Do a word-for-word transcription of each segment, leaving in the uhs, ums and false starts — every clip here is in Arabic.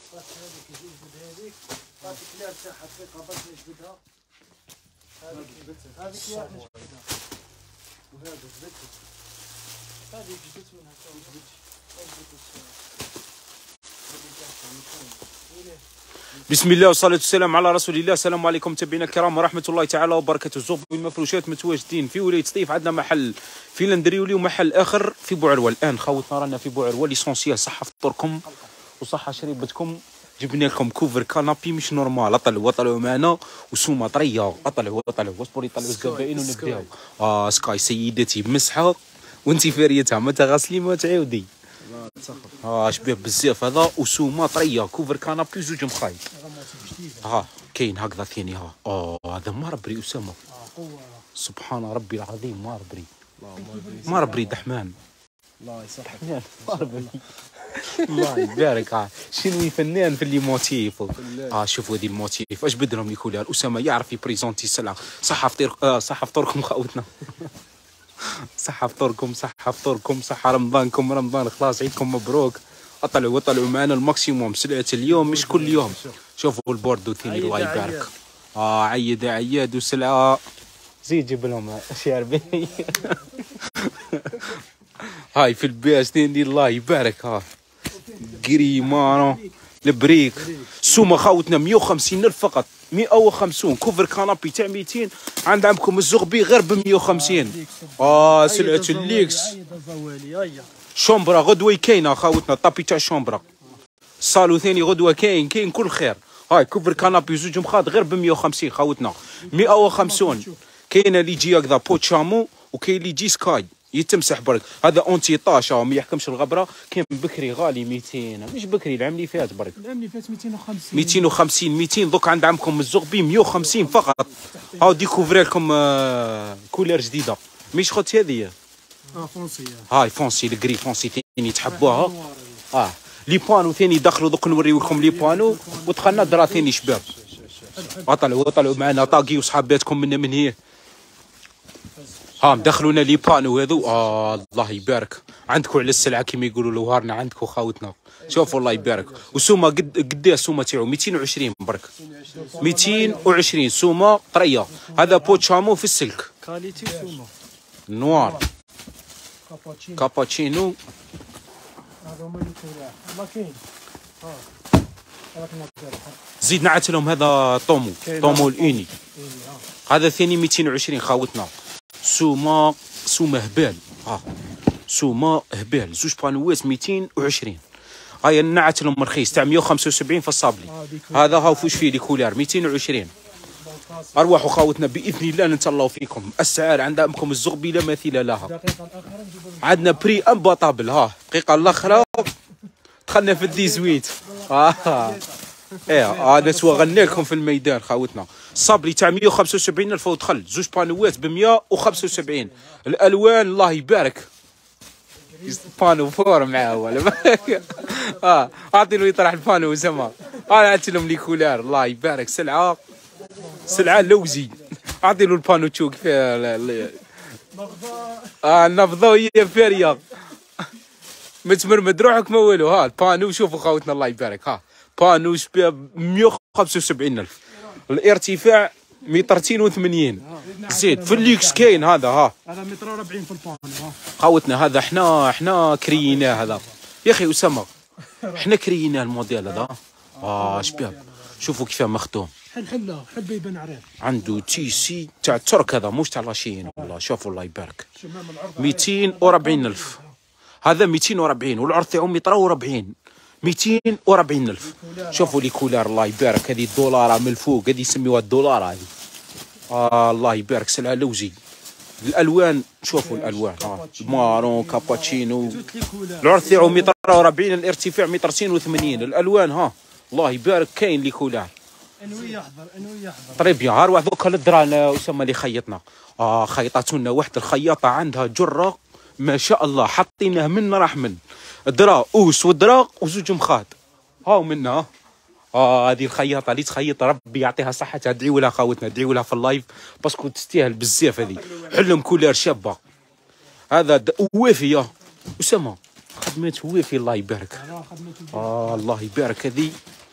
هذيك يجبد هذيك هذيك اللي ارتاحت في قبل يجبدها هذيك هذيك يا احنا جبدها وهذا جبدت هذه جبدت منها تو جبدت بسم الله والصلاة والسلام على رسول الله. السلام عليكم متابعينا الكرام ورحمة الله تعالى وبركاته. زوب بالمفروشات متواجدين في ولاية سطيف، عندنا محل في لندريولي ومحل آخر في بوعروة. الآن خوتنا رانا في بوعروة ليسونسيال، صحة فطوركم وصحة شريبتكم. جبنا لكم كوفر كانابي مش نورمال. اطلعوا اطلعوا معنا وسومه طريه. اطلعوا اطلعوا واصبروا يطلعوا الزبائن ونبداو. اه سكاي سيدتي بمسحه وانت فاريتها ما تغسلي ما تعاودي. اه شباب بزاف هذا وسومه طريه كوفر كانابي زوج مخاي. ها كاين هكذا ثاني. ها اه هذا ماربري اسامه. سبحان ربي العظيم ماربري ماربري دحمان. الله يصحك ماربري الله يبارك. اه شنو فنان في اللي موتيف. اه شوفوا هذه الموتيف اش بدلهم لي كولار. اسامه يعرف يبريزونتي السلعه. صحه فطير آه صحه فطوركم خوتنا. صحه فطوركم صحه فطوركم صحه رمضانكم رمضان خلاص عيدكم مبروك. اطلعوا وطلعوا معنا الماكسيموم سلعه اليوم مش كل يوم. شوفوا البوردو ثاني الله يبارك. اه عيد عياد وسلعه زيد جيب لهم شعر بي. هاي في البياج ثاني الله يبارك. ها قريمانو البريك سومه خاوتنا مية وخمسين ألف فقط. مية وخمسين كوفر كانابي تاع ميتين عند عمكم الزغبي غير ب مية وخمسين. اه سلعه الليكس شومبرا غدوه كاينه خاوتنا. طابي تاع شومبرا صالو ثاني غدوه كاين كاين كل خير. هاي كوفر كانابي زوج مخاط غير ب مية وخمسين خاوتنا. مية وخمسين كاينه اللي يجي هكذا بوتشامو وكاين اللي يجي سكاي يتمسح برك. هذا اونتي طاشا ما يحكمش الغبره. كان بكري غالي ميتين مش بكري العام اللي فات برك. العام اللي فات ميتين وخمسين ميتين وخمسين ميتين دوك عند عمكم الزغبي مية وخمسين فقط. هاو ديكوفري لكم آه كولير جديده مش خوت هذه. اه فونسي هاي فونسي الكري فونسي ثاني تحبوها. اه لي بانو ثاني دخلوا دوك نوريو لكم لي بانو ودخلنا درا ثاني شباب. طلعوا طلعوا معنا طاقي وصحاباتكم منا من هي. ها مدخلونا لي بانو هذو. آه الله يبارك. عندكم على السلعه كيما يقولوا لوهارنا عندكم خاوتنا. شوفوا الله يبارك. وسومه قد قداه السومه تاعو ميتين وعشرين برك. ميتين وعشرين سومه طريه. هذا بوتشامو في السلك كاليتي سومه نوار كاباتشينو كاباتشينو. هذا هما اللي كاين ما كاين. ها زيد نعت لهم هذا طومو طومو الاني. هذا ثاني ميتين وعشرين خاوتنا. سومه سومه هبال. ها سومه هبال زوج بانوات ميتين وعشرين. هاي نعت لهم رخيص تاع مية وخمسة وسبعين في الصابلي. هذا هاو فوش فيه لي كولار ميتين وعشرين. ارواحوا خاوتنا باذن الله نتهلاو فيكم. السعر عند امكم الزغبي لا مثيل لها. عندنا بري امباطابل. ها الدقيقه الاخرى دخلنا في الديزويت. اه ايه انا توغلنا لكم في الميدان خاوتنا. الصابلي تاع مية وخمسة وسبعين ألف ودخل زوج بانوات ب مية وخمسة وسبعين. الالوان الله يبارك. بانو فور معاه ولا اه اعطي له يطرح البانو زعما. انا عطيت لهم لي كولار الله يبارك. سلعه سلعه لوزي. اعطي له البانو تشوف فيه اه نفضه هي فاريه متمرمد روحك ما والو. ها البانو شوفوا خاوتنا الله يبارك. ها بانو شباب مية وخمسة وسبعين ألف. الارتفاع مترين وثمانين. زيد في الليكس كاين هذا. ها هذا متر وأربعين في البانو. ها خاوتنا هذا احنا احنا كرييناه هذا يا اخي اسامه. احنا كرييناه الموديل هذا. اه شباب شوفوا كيف مختوم. حل حله حب يبان عريض. عنده تي سي تاع الترك هذا مش تاع لاشين والله. شوفوا الله يبارك. ميتين وأربعين ألف. هذا ميتين وأربعين والعرض تاعو متر وأربعين ميتين وأربعين ألف. شوفوا لي كولار الله يبارك. هذه الدولاره من الفوق هذه يسميوها الدولاره هذه. آه الله يبارك سلعه لوزي. الالوان شوفوا الالوان. آه مارون كاباتشينو. العرض تاعو متر وأربعين الارتفاع مترين وثمانين. الالوان ها الله يبارك كاين لي كولار. انوي يحضر انوي يحضر. طري بيان. ها روح دوكا للدرانا اسامه اللي خيطنا. اه خيطات لنا واحد الخياطه عندها جره ما شاء الله. حطيناه من راح من درا اوس ودرا وزوج مخاط. هاو منا. اه هذه الخياطه اللي تخيط ربي يعطيها صحتها. ادعيوا لها خاوتنا ادعيوا لها في اللايف باسكو تستاهل بزاف. هذه حلم كولار شابه. هذا وافيه اسامه خدمات وافي الله يبارك. اه الله يبارك. هذه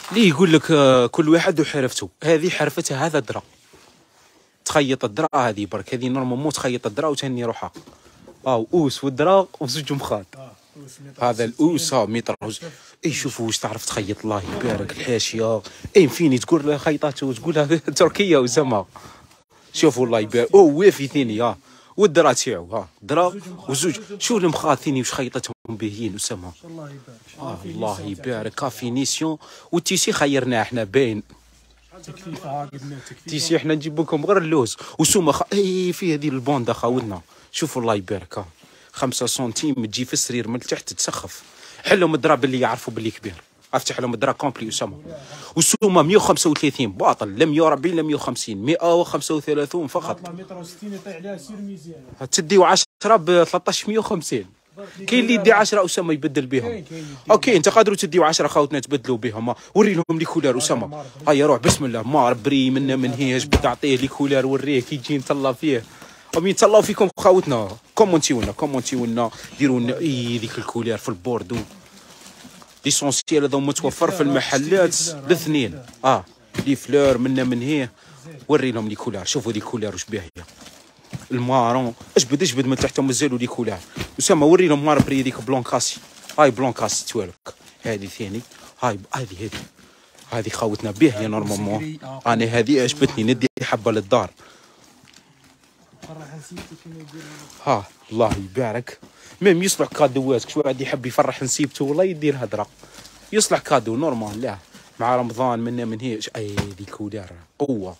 ليه يقول لك آه كل واحد وحرفته. هذه حرفتها هذا درا، تخيط الدرا هذه برك، هذه نورمالمون تخيط الدرا وتهني روحها. اه اوس والدرا وزوج مخاط. هذا الاوس ها متر. اي شوفوا واش تعرف تخيط، الله يبارك. الحاشيه اي فيني تقول خيطاته تقولها تركيه وزما. شوفوا الله يبارك. او وافي ثاني ها، والدرا تاعو ها درا وزوج. شو المخاط ثاني واش خيطتهم باهيين وسما. الله يبارك. آه الله يبارك. كافينيسيون. والتيسي خيرناه احنا باين. تكفيف ها قلنا تكفيف. تيسي احنا نجيب لكم غير اللوز وسوما خ... اي في هذه البوندا خاوتنا. شوفوا الله يبارك ها، خمسة سنتيم تجي في السرير من تحت تسخف. حلهم الدرا باللي يعرفوا باللي كبير. افتح لهم الدرا كومبلي وسما. وسوما مية وخمسة وثلاثين باطل، لا مية وأربعين لا مية وخمسين، مية وخمسة وثلاثين فقط. متر وستين يطيح عليها سير ميزان. تديو عشرة ب ثلاثطاش مية وخمسين. كاين اللي يدي عشرة اسامه يبدل بهم. اوكي انت قادروا تديو عشرة خاوتنا تبدلوا بهم. وري لهم لي كولار اسامه. هيا روح بسم الله مار بري منا من هي جبد تعطيه لي كولار وريه كي يجي نتهلا فيه. امين تهلاو فيكم خاوتنا. كومونتيو لنا كومونتيو لنا ديروا لنا اي ذيك الكولار في البوردو. ليسونسيال هذا متوفر في المحلات الاثنين. اه لي فلور منا من هي. وري لهم لي كولار. شوفوا دي كولار واش باهيه. المارون اجبد اجبد من تحتهم مازالوا لي كولار. اسامه وري لهم مار بري ديك بلونكاسي. هاي بلونكاسي توالك. هذه ثاني. هاي هذه هذه هذه خاوتنا باهيه نورمالمون. انا هذه عجبتني ندي حبه للدار. ها الله يبارك. ميم يصلح كادوات شو واحد يحب يفرح نسيبته والله يدير هدره. يصلح كادو نورمال. لا مع رمضان منا من هي. اي دي كولار قوه.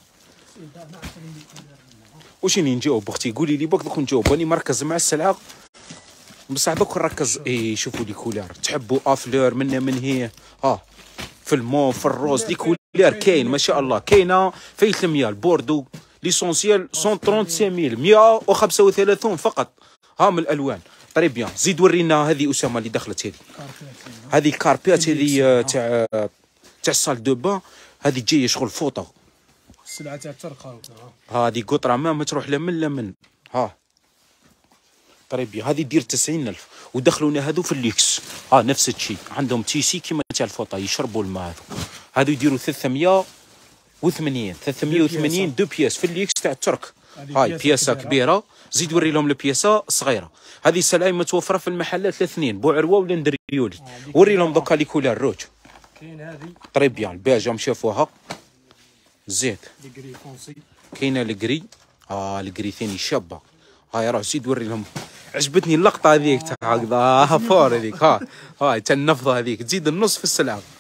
وشني نجاوب اختي؟ قولي لي بك دوك نجاوب. راني مركز مع السلعه بصح دوك نركز. اي شوفوا لي كولار تحبوا افلور منا من هي. ها في المو في الروز لي كولار كاين ما شاء الله. كاينه في ثمانمية البوردو ليسونسيال مية وثلاثين مية وخمسة وثلاثين فقط. ها من الالوان. طري بيان. زيد ورينا هذه اسامه اللي دخلت هذه. هذه الكاربيات هذه تاع تاع الصال دو بان. هذه جايه شغل فوطه. السلعه تاع الترك هذه قطره ما تروح لا من لا من. ها طري بيان. هذه دير تسعين ألف. ودخلونا هذو في الليكس. ها نفس الشيء عندهم تيسي كيما تاع الفوطه يشربوا الماء. هذو هذو يديروا ثلاثمية وثمانين ثلاثمية وثمانين دو بياس في الليكس تاع الترك. هاي بياسه كبيره. زيد وري لهم البياسه الصغيره. هذه السلعه متوفره في المحلات الاثنين بوعروه ولا ندريولي. وري لهم دوكا لي كولار روج. كاين هذه طري بيان الباجه شافوها. زيد كاينه الكري. اه الكري ثاني شابه. هاي راه زيد وري لهم. عجبتني اللقطه هذيك تاع هكذا. ها فور هذيك. ها هاي تاع النفضه هذيك تزيد النص في السلعه. ان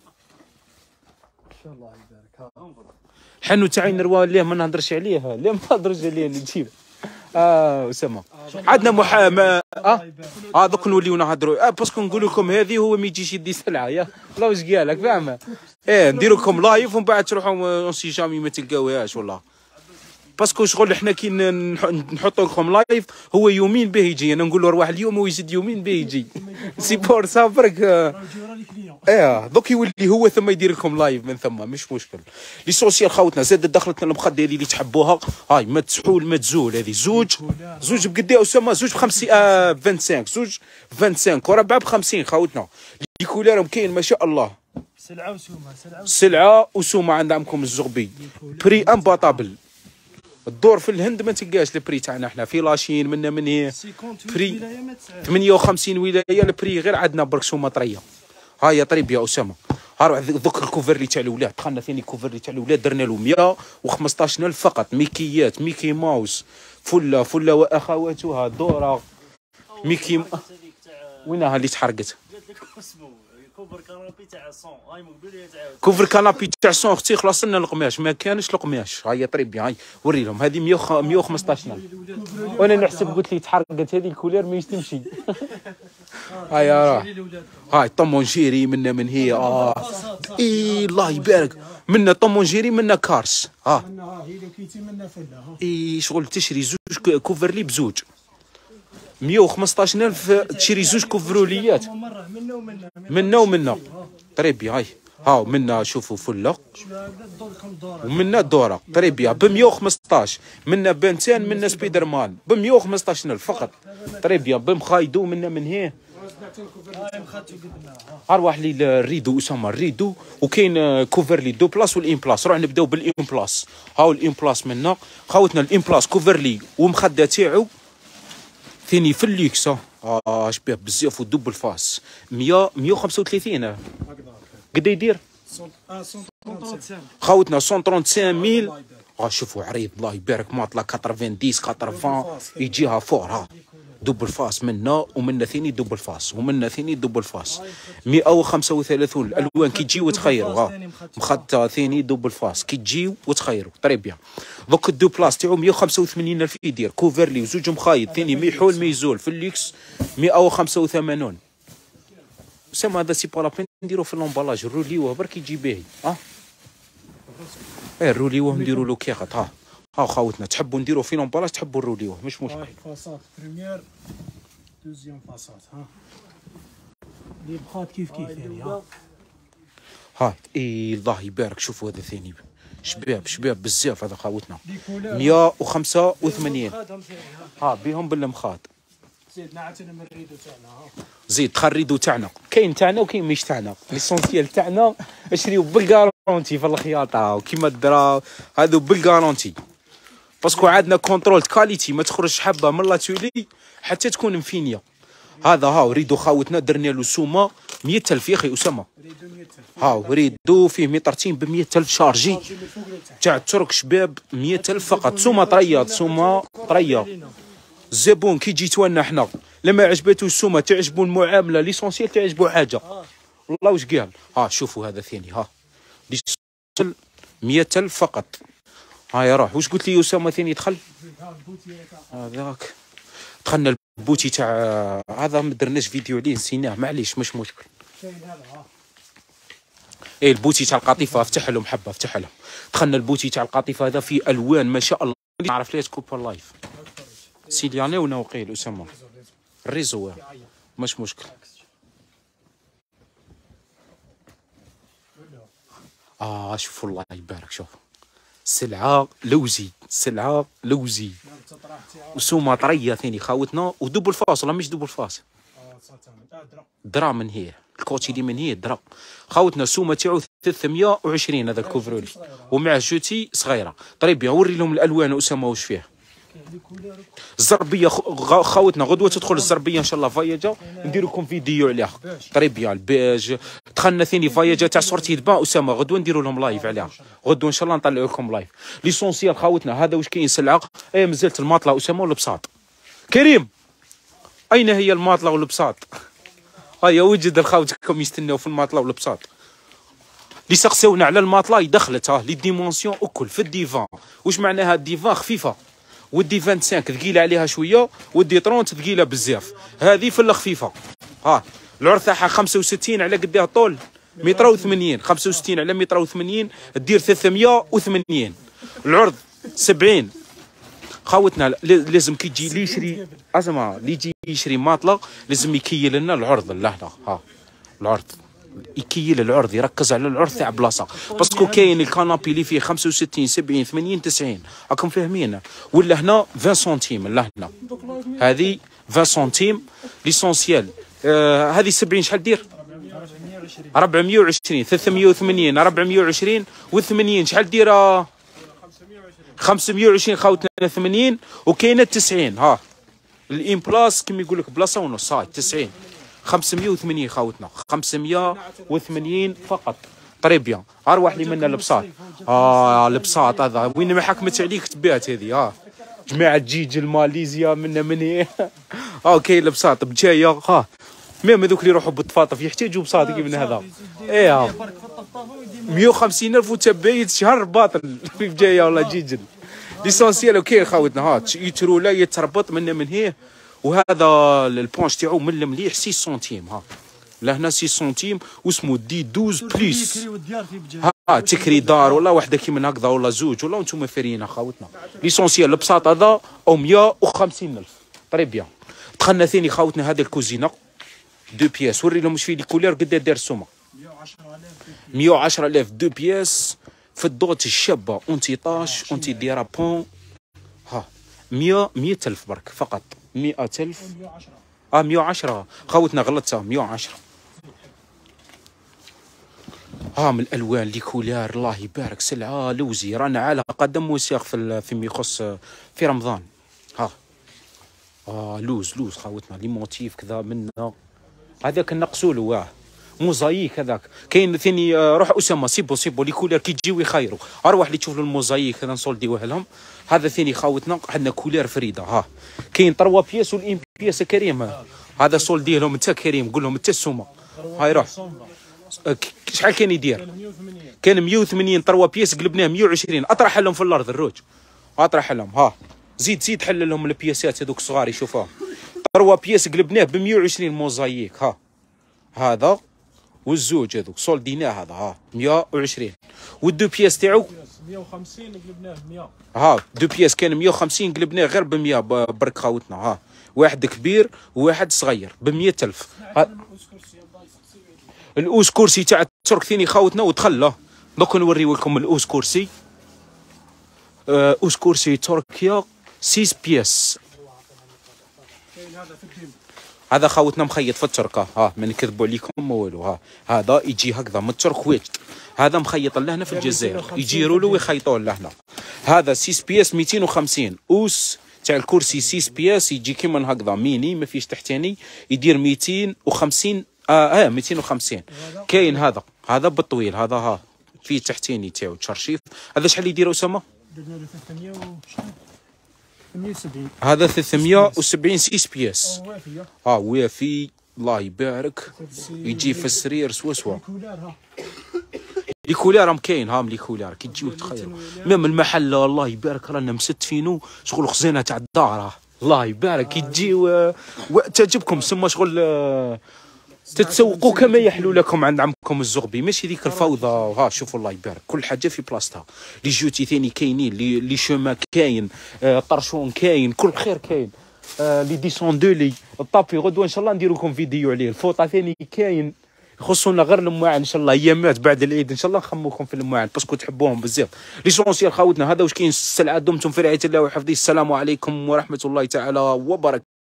شاء الله يبارك. حنو تاعي نروى ليه ما نهضرش عليه. ليه ما نهضرش عليه نجيب. اه اسامه عندنا محاماه. اه اه دوك نوليو نهضروا. اه باسكو نقول لكم هذه هو ما يجيش يدي سلعه. يا والله واش قالك فاهمه. ايه ندير لكم لايف ومن بعد تروحوا اون سي جامي ما تلقاوهاش والله. باسكو شغل احنا كي نحطوا لكم لايف هو يومين به يجي. انا نقول له روح اليوم ويزيد يومين به يجي. سي بور سا برك. ايه دوك يولي هو ثم يدير لكم لايف من ثم مش مشكل. لي سوسيال خاوتنا زاد دخلت لنا المخده هذه اللي تحبوها. هاي ما تسحول ما تزول. هذه زوج زوج بقدي اسامه. زوج ب خمسين آه خمسة وعشرين. زوج خمسة وعشرين وربعه ب خمسين خاوتنا. لي كولارهم كاين ما شاء الله. سلعه وسومه. سلعه سلعه وسومه عند عمكم الزغبي. بري امباطابل. الدور في الهند ما تلقاش البري تاعنا احنا في لاشين منا من هي. بري ثمانية وخمسين ولايه البري غير عندنا برك سومه طريه. هاي طريب يا اسامه. ها روح ذوك الكوفرلي تاع الاولاد. دخلنا ثاني كوفرلي تاع الاولاد درنا له مية وخمسطاش ألف فقط. ميكيات ميكي ماوس فله فله واخواتها دورة ميكي. وينها اللي تحرقت؟ كوفر كانابي تاع صون. هاي مقبله تاع كوفر كانابي تاع صون اختي خلاص لنا القماش ما كانش القماش. هاي طريب هاي وري لهم هذه مية وخمسطاش ألف. وانا نحسب قلت لي تحرقت هذه الكولير ما تمشي. هاي راه هاي طمونجيري منا من هي. اه اي الله يبارك. منا طمونجيري منا كارس. اه اي شغل تشري زوج كوفرلي بزوج. مية وخمسطاش ألف تشري زوج كوفروليات. منا ومنا طريبي. هاي هاو منا شوفوا فله ومنا الدوره طريبي ب مية وخمسطاش. منا بنتين منا سبايدر مان ب مية وخمسطاش ألف فقط. طريبي بمخايدو منا من هي. ارواح لي الريدو اسامه الريدو وكاين كوفر لي دو بلاس والان بلاس. روح نبداو بالان بلاس. هاو الان بلاس منا خاوتنا الان بلاس كوفر لي ومخده تاعو ثاني في الليكس. اه شبيه بزاف ودوبل فاس مية مية وخمسة وثلاثين. قد يدير خاوتنا مية وخمسة وثلاثين ميل. اه شوفوا عريض الله يبارك ماطله تسعين ثمانين يجيها فور. ها دوبل فاس منا ومنا ثاني دوبل فاس ومنا ثاني دوبل فاس مية وخمسة وثلاثين. الالوان كي تجي وتخيروا. ها مخطه ثاني دوبل فاس كي تجي وتخيروا طري بيان. دوك الدو بلاس تاعو مية وخمسة وثمانين الف يدير كوفرلي وزوج مخايط ثاني ما يحول ما يزول في الليكس مية وخمسة وثمانين. سما هذا سي با لابين نديرو في لومبالاج الروليوه برك يجي باهي. ها ايه الروليوه نديرو له كيخط. ها ها خاوتنا تحبوا نديرو في لومبالاج تحبوا الروليوه مش مشكل. فاصات بريمير دوزيام فاصات. ها لي بخات كيف كيف يعني. ها ها اي الله يبارك. شوفوا هذا ثاني شباب شباب بزاف هذا خاوتنا مية وخمسة وثمانين. ها بيهم بالمخاط. زيد نعتنا من الريدو تاعنا. ها زيد دخل الريدو تاعنا كاين تاعنا وكاين مش تاعنا. ليسونسيال تاعنا اشريو بالكارونتي في الخياطه وكيما درا هذو بالكارونتي باسكو عندنا كونترول كاليتي ما تخرجش حبه من لاتولي حتى تكون مفينيه. هذا هاو ريدو خاوتنا درنا له سومه مية ألف يا اخي اسامه. هاو ريدو فيه ميطرتين ب مية ألف شارجي تاع الترك شباب مية ألف فقط. سومه طريه سومه طريه. الزبون كي يجي توانا حنا لما عجبته السومه تعجبو المعامله ليسونسيال تعجبو حاجه والله واش قال. ها شوفوا هذا ثاني. ها ليسونسيال مية ألف فقط. هاي روح واش قلت لي اسامه ثاني دخل هذاك دخلنا البوتي تاع هذا ما درناش فيديو عليه نسيناه معليش مش مشكل. ايه البوتي تاع القطيفه افتح لهم حبه افتح لهم. دخلنا البوتي تاع القطيفه هذا في الوان ما شاء الله. نعرف ليه كوبر لايف سيلياني ونوقيل اسامه الريزو مش مشكل. اه شوفوا الله يبارك. شوف سلعه لوزي سلعه لوزي وسومه طريه ثاني خاوتنا ودوبل فاس ولا مش دوبل فاس درا من هي الكوتشي اللي من هي درا خاوتنا سومه تاعو ثلاثمية وعشرين هذا الكوفرولي ومعه جوتي صغيره. طيب وري لهم الالوان اسامه واش فيه. الزربيه خاوتنا غدوه تدخل الزربيه ان شاء الله فايجه ندير لكم فيديو عليها. طري بيان البيج دخلنا ثاني فايجه تاع سورتي دبا اسامه غدوه نديروا لهم لايف عليها. غدوه ان شاء الله نطلعوا لكم لايف. ليسونسيال خاوتنا هذا واش كاين سلعه. اي مازالت الماطله اسامه والبساط. كريم اين هي الماطله والبساط. هيا وجد الخاوتكم يستناو في الماطله والبساط. اللي سقساونا على الماطله دخلت. ها لي ديمونسيون اكل في الديفان. واش معناها الديفان خفيفه ودي خمسة وعشرين ثقيله عليها شويه ودي ثلاثين ثقيله بزاف. هذه في الخفيفه. ها العرض تاعها خمسة وستين على قدها طول متر وثمانين. خمسة وستين على متر وثمانين دير ثلاثمية وثمانين. العرض سبعين خاوتنا لازم كي تجي اللي يشري اسمع اللي يجي يشري ماطله لازم يكيل لنا العرض لهنا. ها العرض يكيل العرض يركز على العرض تاع بلاصه باسكو كاين الكانابي اللي فيه خمسة وستين سبعين ثمانين تسعين راكم فاهمين. ولا هنا عشرين سنتيم لهنا هذه عشرين سنتيم ليسونسيال. آه هذه سبعين شحال دير أربعمية وعشرين ثلاثمية وثمانين أربعمية وعشرين و80 شحال دير خمسمية وعشرين خاوتنا ثمانين وكاينه تسعين. ها الان بلاس كيما يقول لك بلاصه ونص. هاي تسعين خمسمية وثمانين خاوتنا خمسمية وثمانين فقط. طري بيان. ارواح لي منا البساط. اه البساط هذا وين ما حكمت عليك تبات هذه. ها جماعه جيج الماليزيا منا من هي. اه كاين البساط بجايه. ها ميم هذوك اللي يروحوا بالطفاطف يحتاجوا بساط كيف من هذا. ايه مية وخمسين ألف وتبايت شهر باطل في بجايه والله جيجل. ليسونسيال كاين خاوتنا. ها يترولا يتربط منا من هي. وهذا البونش تاعو من المليح ستة سنتيم. ها لهنا ستة سنتيم واسمو دي اثنا عشر بليس. ها تكري دار ولا وحده كيما هكذا ولا زوج ولا نتوما فاريين خاوتنا. ليسونسيال البساط هذا او مية وخمسين ألف. طري بيان. دخلنا ثاني خاوتنا هذه الكوزينه دو بياس. وري لهم واش فيه الكولير قد دار السومه مية وعشرة آلاف دو بياس في الدوت الشابه اونتي طاش اونتي ديرابون. ها مية مية ألف برك فقط مية ألف. اه مية وعشرة خاوتنا غلطتها مية وعشرة. ها من الالوان لي كولار الله يبارك سلعه لوزي رانا على قدم وساق في فيما يخص في رمضان. ها اه لوز لوز خاوتنا لي موتيف كذا منا هذاك نقصولو واه موزايك هذاك كاين ثاني. آه روح اسامه سيبو سيبو لي كولار كي تجيو يخيروا اروح اللي تشوف الموزايك هذا نسولديوه لهم. هذا ثاني خاوتنا عندنا كولار فريده. ها كاين طروا بياس والام بياس كريم هذا سولديه لهم انت كريم قول لهم انت السومه. هاي روح شحال كان يدير؟ كان مية وثمانين طروا بياس قلبناه مية وعشرين اطرح لهم في الارض الروج اطرح لهم. ها زيد زيد حل لهم البياسات هذوك الصغار يشوفوهم. طروا بياس قلبناه ب مية وعشرين موزايك. ها هذا والزوج هذوك سولديناه هذا ها مية وعشرين والدو بياس تاعو مية وخمسين قلبناه ب مية. ها دو بياس كان مية وخمسين قلبناه غير ب مية برك خاوتنا. ها واحد كبير وواحد صغير ب مية ألف. الأوس كرسي تاع الترك ثاني خاوتنا ودخل دوك نوريو لكم الأوس كرسي. آه أوس كرسي تركيا ستة بياس. هذا خاوتنا مخيط في التركه. ها ما نكذبوا عليكم ما والو. ها هذا يجي هكذا من الترك واجد. هذا مخيط لهنا في الجزائر يجيروا له ويخيطوه لهنا. هذا ستة بياس مئتين وخمسين أوس تاع الكرسي ستة بياس يجي كيما هكذا ميني ما فيش تحتاني يدير مئتين وخمسين. اه اه مئتين وخمسين. كاين هذا هذا بالطويل هذا ها فيه تحتاني تاعو تشرشيف. هذا شحال يدير اسامه؟ هذا ثلاثمية وسبعين ستة بياس. ها وافي الله يبارك يجي في السرير سوا سوا. لي كولار راهم كاين ها لي كولار كي تجيو تخيروا ميم المحل الله يبارك رانا مستفينو شغل خزينه تاع الدار. الله يبارك كي تجيو تعجبكم سما شغل تتسوقوا كما يحلو لكم عند عمكم الزغبي ماشي ذيك الفوضى. ها شوفوا الله يبارك كل حاجه في بلاصتها. لي جوتي ثاني كاينين لي لي شوما كاين آه طرشون كاين كل خير كاين. آه لي ديسوندولي الطابي غدوه ان شاء الله ندير لكم فيديو عليه. الفوطه ثاني كاين يخصونا غير المواعن ان شاء الله ايامات بعد العيد ان شاء الله نخموكم في المواعن باسكو تحبوهم بزاف. ليسونسيال خاوتنا هذا واش كاين السلعه دمتم في رعايه الله وحفظه. السلام عليكم ورحمه الله تعالى وبركاته.